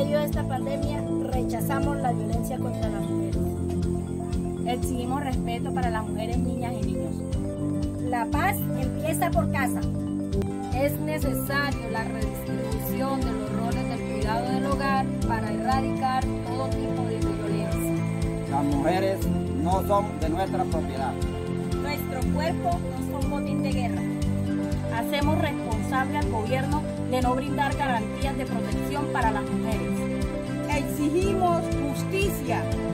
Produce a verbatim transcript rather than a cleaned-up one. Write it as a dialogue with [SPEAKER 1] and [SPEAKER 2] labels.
[SPEAKER 1] medio de esta pandemia rechazamos la violencia contra las mujeres.
[SPEAKER 2] Exigimos respeto para las mujeres, niñas y niños.
[SPEAKER 1] La paz empieza por casa.
[SPEAKER 2] Es necesario la redistribución de los roles del cuidado del hogar para erradicar todo tipo de violencia.
[SPEAKER 3] Las mujeres no son de nuestra propiedad.
[SPEAKER 1] Nuestro cuerpo no son botín de guerra.
[SPEAKER 2] Hacemos responsable al gobierno de no brindar garantías de protección para las mujeres.
[SPEAKER 4] Exigimos justicia